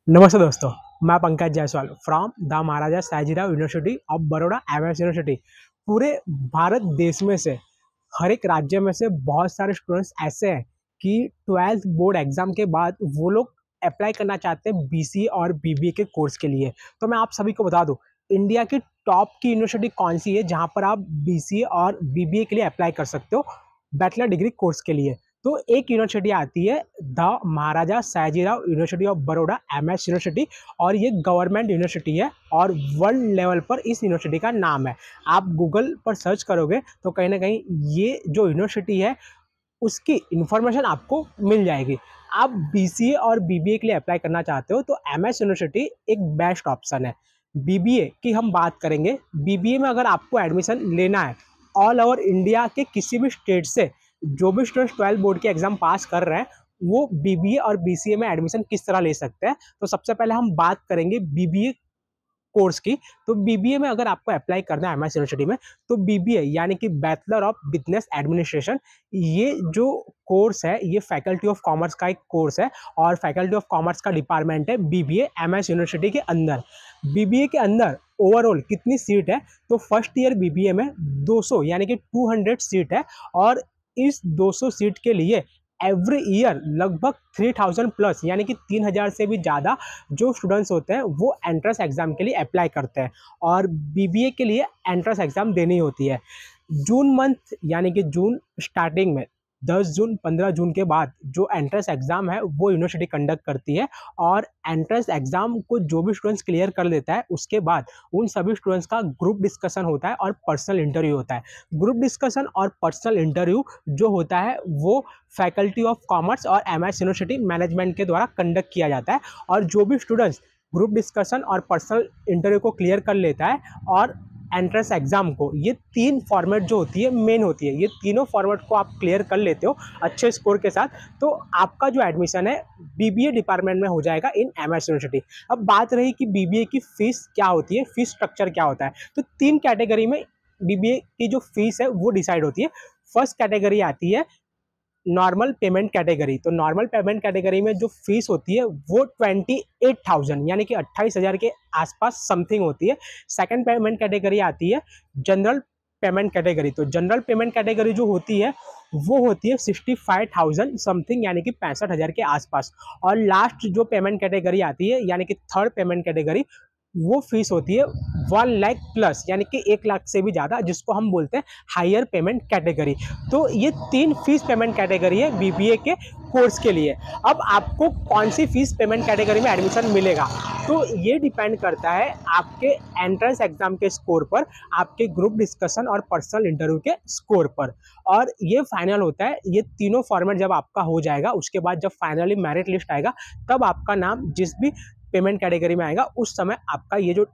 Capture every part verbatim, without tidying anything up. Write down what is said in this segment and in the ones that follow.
नमस्ते दोस्तों, मैं Pankaj Jaiswal from the Maharaja Sayajirao University of Baroda M S University. पूरे भारत देश में से हर एक राज्य में से बहुत सारे स्टूडेंट्स ऐसे हैं कि ट्वेल्थ बोर्ड एग्जाम के बाद वो लोग अप्लाई करना चाहते हैं बी सी ए और बी बी ए के कोर्स के लिए। तो मैं आप सभी को बता दूं, इंडिया की टॉप की यूनिवर्सिटी कौन सी है जहां पर आप बी सी ए और बी बी ए के लिए अप्लाई कर सकते हो बैचलर डिग्री कोर्स के लिए। तो एक यूनिवर्सिटी आती है the Maharaja Sayajirao University of Baroda M S University, और ये गवर्नमेंट यूनिवर्सिटी है और वर्ल्ड लेवल पर इस यूनिवर्सिटी का नाम है। आप गूगल पर सर्च करोगे तो कहीं ना कहीं ये जो यूनिवर्सिटी है उसकी इंफॉर्मेशन आपको मिल जाएगी। आप बी सी ए और बी बी ए के लिए अप्लाई करना चाहते हो तो एम एस यूनिवर्सिटी एक बेस्ट ऑप्शन है। बी बी ए की हम बात करेंगे। बी बी ए में अगर आपको एडमिशन लेना है ऑल ओवर इंडिया के किसी भी स्टेट से, जो भी स्टूडेंट्स ट्वेल्थ बोर्ड के एग्जाम पास कर रहे हैं वो बी बी ए और बी सी ए में एडमिशन किस तरह ले सकते हैं। तो सबसे पहले हम बात करेंगे बी बी ए कोर्स की। तो बी बी ए में अगर आपको अप्लाई करना है एम एस यूनिवर्सिटी में, तो बी बी ए यानी कि बैचलर ऑफ बिजनेस एडमिनिस्ट्रेशन, ये जो कोर्स है ये फैकल्टी ऑफ कॉमर्स का एक कोर्स है और फैकल्टी ऑफ कॉमर्स का डिपार्टमेंट है B B A M S University के अंदर। बी बी ए के अंदर ओवरऑल कितनी सीट है, तो first year B B A में दो सौ यानी कि दो सौ सीट है, और इस दो सौ सीट के लिए एवरी ईयर लगभग तीन हज़ार प्लस यानी कि तीन हज़ार से भी ज़्यादा जो स्टूडेंट्स होते हैं वो एंट्रेंस एग्जाम के लिए अप्लाई करते हैं, और बी बी ए के लिए एंट्रेंस एग्जाम देनी होती है। जून मंथ यानी कि जून स्टार्टिंग में दस जून पंद्रह जून के बाद जो एंट्रेंस एग्जाम है वो यूनिवर्सिटी कंडक्ट करती है, और एंट्रेंस एग्जाम को जो भी स्टूडेंट्स क्लियर कर लेता है उसके बाद उन सभी स्टूडेंट्स का ग्रुप डिस्कशन होता है और पर्सनल इंटरव्यू होता है। ग्रुप डिस्कशन और पर्सनल इंटरव्यू जो होता है वो फैकल्टी ऑफ कॉमर्स और एम एस यूनिवर्सिटी मैनेजमेंट के द्वारा कंडक्ट किया जाता है, और जो भी स्टूडेंट्स ग्रुप डिस्कशन और पर्सनल इंटरव्यू को क्लियर कर लेता है और एंट्रेंस एग्जाम को, ये तीन फॉर्मेट जो होती है मेन होती है, ये तीनों फॉर्मेट को आप क्लियर कर लेते हो अच्छे स्कोर के साथ, तो आपका जो एडमिशन है बी बी ए डिपार्टमेंट में हो जाएगा इन एम एस यूनिवर्सिटी। अब बात रही कि बी बी ए की फीस क्या होती है, फीस स्ट्रक्चर क्या होता है, तो तीन कैटेगरी में बी बी ए की जो फीस है वो डिसाइड होती है। फर्स्ट कैटेगरी आती है नॉर्मल पेमेंट कैटेगरी। तो नॉर्मल पेमेंट कैटेगरी में जो फीस होती है वो ट्वेंटी एट थाउजेंड यानी कि अट्ठाईस हज़ार के आसपास समथिंग होती है। सेकंड पेमेंट कैटेगरी आती है जनरल पेमेंट कैटेगरी। तो जनरल पेमेंट कैटेगरी जो होती है वो होती है सिक्सटी फाइव थाउजेंड समथिंग यानी कि पैंसठ हज़ार के आसपास। और लास्ट जो पेमेंट कैटेगरी आती है यानी कि थर्ड पेमेंट कैटेगरी, वो फीस होती है वन लाख प्लस यानी कि एक लाख से भी ज़्यादा, जिसको हम बोलते हैं हायर पेमेंट कैटेगरी। तो ये तीन फीस पेमेंट कैटेगरी है बी बी ए के कोर्स के लिए। अब आपको कौन सी फीस पेमेंट कैटेगरी में एडमिशन मिलेगा, तो ये डिपेंड करता है आपके एंट्रेंस एग्जाम के स्कोर पर, आपके ग्रुप डिस्कशन और पर्सनल इंटरव्यू के स्कोर पर, और ये फाइनल होता है। ये तीनों फॉर्मेट जब आपका हो जाएगा उसके बाद जब फाइनली मेरिट लिस्ट आएगा तब आपका नाम जिस भी पेमेंट कैटेगरी में आएगा उस समय आपका ये जो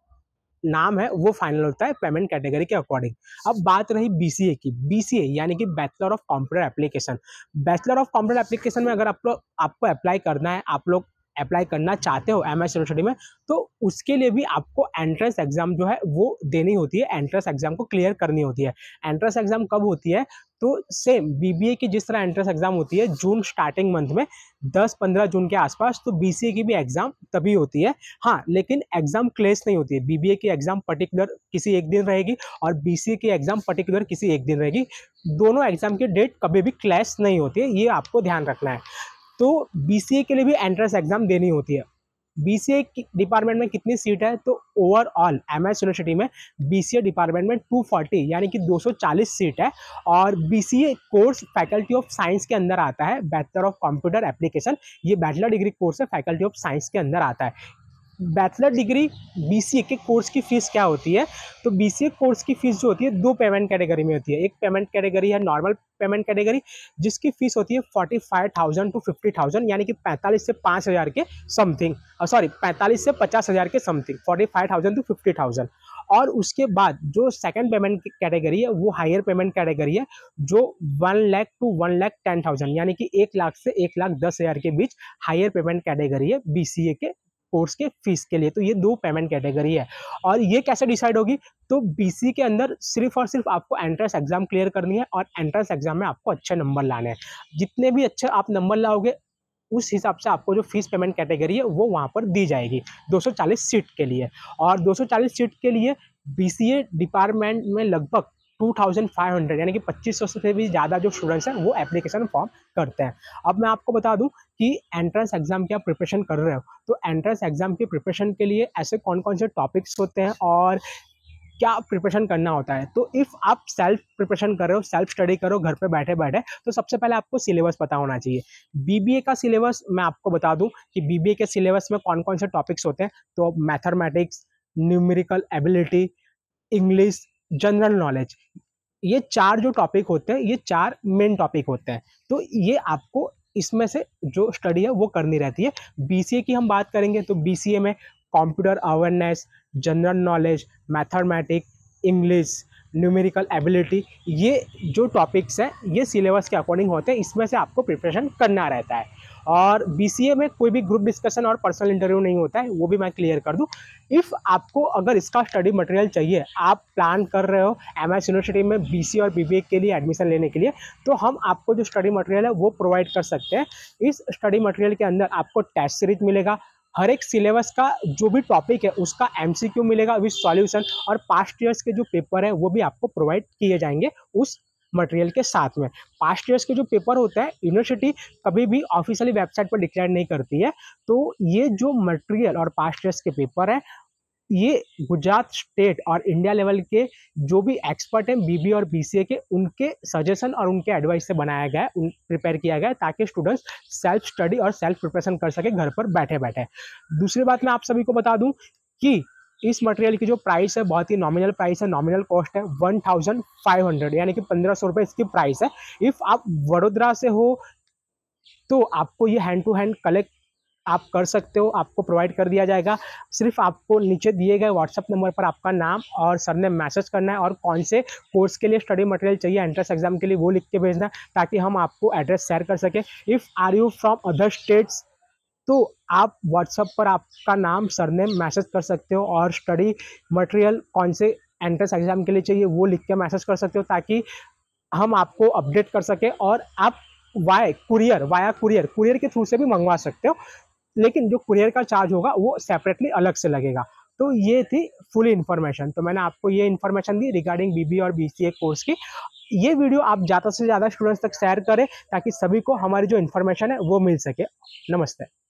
नाम है वो फाइनल होता है पेमेंट कैटेगरी के अकॉर्डिंग। अब बात रही बी सी ए की। बी सी ए यानी कि bachelor of computer application. Bachelor of computer application में अगर आप लोग आपको अप्लाई करना है, आप लोग अप्लाई करना चाहते हो एम एस यूनिवर्सिटी में, तो उसके लिए भी आपको एंट्रेंस एग्जाम जो है वो देनी होती है, एंट्रेंस एग्जाम को क्लियर करनी होती है। एंट्रेंस एग्जाम कब होती है, तो सेम बी बी ए की जिस तरह एंट्रेंस एग्जाम होती है जून स्टार्टिंग मंथ में दस पंद्रह जून के आसपास, तो बी सी ए की भी एग्जाम तभी होती है। हाँ, लेकिन एग्जाम क्लेश नहीं होती है। बी बी ए की एग्जाम पर्टिकुलर किसी एक दिन रहेगी और बी सी ए की एग्जाम पर्टिकुलर किसी एक दिन रहेगी। दोनों एग्जाम की डेट कभी भी क्लैश नहीं होती है, ये आपको ध्यान रखना है। तो बी सी ए के लिए भी एंट्रेंस एग्जाम देनी होती है। बी सी ए डिपार्टमेंट में कितनी सीट है, तो ओवरऑल एम एस यूनिवर्सिटी में बी सी ए डिपार्टमेंट में दो सौ चालीस यानी कि दो सौ चालीस सीट है, और B C A course faculty of science के अंदर आता है। बैचलर ऑफ कंप्यूटर एप्लीकेशन ये बैचलर डिग्री कोर्स है, फैकल्टी ऑफ साइंस के अंदर आता है। Bachelor degree B C A के कोर्स की फीस क्या होती है, तो बी सी ए कोर्स की फीस जो होती है दो पेमेंट कैटेगरी में होती है। एक पेमेंट कैटेगरी है नॉर्मल पेमेंट कैटेगरी, जिसकी फीस होती है forty five thousand to fifty thousand यानी कि पैंतालीस से पाँच हज़ार के समथिंग, सॉरी पैंतालीस से पचास हज़ार के something, forty five thousand to fifty thousand. और उसके बाद जो सेकंड पेमेंट कैटेगरी है वो हायर पेमेंट कैटेगरी है, जो one lakh to one lakh ten thousand यानी कि एक लाख से एक लाख दस हज़ार के बीच हायर पेमेंट कैटेगरी है बी सी ए के कोर्स के फीस के लिए। तो ये दो पेमेंट कैटेगरी है, और ये कैसे डिसाइड होगी, तो बी सी ए के अंदर सिर्फ और सिर्फ आपको एंट्रेंस एग्जाम क्लियर करनी है, और एंट्रेंस एग्जाम में आपको अच्छे नंबर लाने हैं। जितने भी अच्छे आप नंबर लाओगे उस हिसाब से आपको जो फीस पेमेंट कैटेगरी है वो वहाँ पर दी जाएगी दो सौ चालीस सीट के लिए। और दो सौ चालीस सीट के लिए बीसीए डिपार्टमेंट में लगभग पच्चीस सौ यानी कि पच्चीस सौ से भी ज़्यादा जो स्टूडेंट्स हैं वो एप्लीकेशन फॉर्म करते हैं। अब मैं आपको बता दूं कि एंट्रेंस एग्जाम की आप प्रिपरेशन कर रहे हो, तो एंट्रेंस एग्जाम की प्रिपरेशन के लिए ऐसे कौन कौन से टॉपिक्स होते हैं और क्या प्रिपरेशन करना होता है। तो इफ़ आप सेल्फ प्रिपरेशन कर रहे हो, सेल्फ स्टडी करो घर पे बैठे बैठे, तो सबसे पहले आपको सिलेबस पता होना चाहिए। बीबीए का सिलेबस मैं आपको बता दूं कि बीबीए के सिलेबस में कौन कौन से टॉपिक्स होते हैं। तो mathematics, numerical ability, English, general knowledge, ये चार जो टॉपिक होते हैं, ये चार मेन टॉपिक होते हैं। तो ये आपको इसमें से जो स्टडी है वो करनी रहती है। बीसीए की हम बात करेंगे तो बीसीए में computer awareness, general knowledge, mathematics, English, numerical ability, ये जो टॉपिक्स हैं ये सिलेबस के अकॉर्डिंग होते हैं, इसमें से आपको प्रिपरेशन करना रहता है। और बीसीए में कोई भी ग्रुप डिस्कशन और पर्सनल इंटरव्यू नहीं होता है, वो भी मैं क्लियर कर दूं। इफ़ आपको अगर इसका स्टडी मटेरियल चाहिए, आप प्लान कर रहे हो एमएस यूनिवर्सिटी में बीसीए और बीबीए के लिए एडमिशन लेने के लिए, तो हम आपको जो स्टडी मटेरियल है वो प्रोवाइड कर सकते हैं। इस स्टडी मटेरियल के अंदर आपको टेस्ट सीरीज मिलेगा, हर एक सिलेबस का जो भी टॉपिक है उसका एमसीक्यू मिलेगा विद सॉल्यूशन, और पास्ट ईयर्स के जो पेपर है वो भी आपको प्रोवाइड किए जाएंगे उस मटेरियल के साथ में। पास्ट ईयर्स के जो पेपर होता है यूनिवर्सिटी कभी भी ऑफिशियली वेबसाइट पर डिक्लेयर नहीं करती है, तो ये जो मटेरियल और पास्ट ईयर्स के पेपर है ये गुजरात स्टेट और इंडिया लेवल के जो भी एक्सपर्ट हैं बीबीए और बीसीए के, उनके सजेशन और उनके एडवाइस से बनाया गया है, उन प्रिपेयर किया गया है, ताकि स्टूडेंट्स सेल्फ स्टडी और सेल्फ प्रिपरेशन कर सके घर पर बैठे बैठे। दूसरी बात मैं आप सभी को बता दूं कि इस मटेरियल की जो प्राइस है बहुत ही नॉमिनल प्राइस है, नॉमिनल कॉस्ट है वन थाउजेंड फाइव हंड्रेड यानी कि पंद्रह सौ रुपये इसकी प्राइस है। इफ़ आप वडोदरा से हो तो आपको ये हैंड टू हैंड कलेक्ट आप कर सकते हो, आपको प्रोवाइड कर दिया जाएगा। सिर्फ आपको नीचे दिए गए व्हाट्सअप नंबर पर आपका नाम और सरनेम मैसेज करना है और कौन से कोर्स के लिए स्टडी मटेरियल चाहिए एंट्रेंस एग्जाम के लिए वो लिख के भेजना है, ताकि हम आपको एड्रेस शेयर कर सकें। If are you from other states तो आप व्हाट्सअप पर आपका नाम सरनेम मैसेज कर सकते हो और स्टडी मटेरियल कौन से एंट्रेंस एग्जाम के लिए चाहिए वो लिख के मैसेज कर सकते हो, ताकि हम आपको अपडेट कर सकें। और आप by courier via courier courier के थ्रू से भी मंगवा सकते हो, लेकिन जो कुरियर का चार्ज होगा वो सेपरेटली अलग से लगेगा। तो ये थी फुल इन्फॉर्मेशन, तो मैंने आपको ये इन्फॉर्मेशन दी रिगार्डिंग बीबीए और बीसीए कोर्स की। ये वीडियो आप ज़्यादा से ज़्यादा स्टूडेंट्स तक शेयर करें ताकि सभी को हमारी जो इन्फॉर्मेशन है वो मिल सके। नमस्ते।